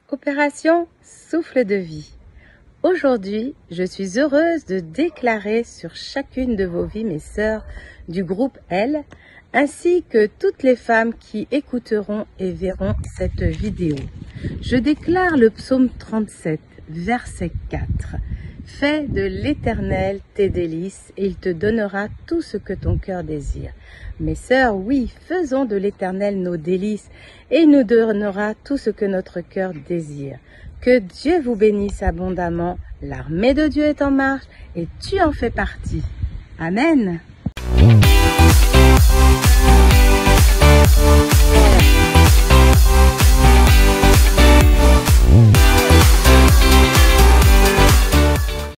Opération Souffle de vie. Aujourd'hui, je suis heureuse de déclarer sur chacune de vos vies, mes sœurs du groupe L, ainsi que toutes les femmes qui écouteront et verront cette vidéo. Je déclare le psaume 37, verset 4. Fais de l'Éternel tes délices et il te donnera tout ce que ton cœur désire. Mes sœurs, oui, faisons de l'Éternel nos délices et il nous donnera tout ce que notre cœur désire. Que Dieu vous bénisse abondamment. L'armée de Dieu est en marche et tu en fais partie. Amen.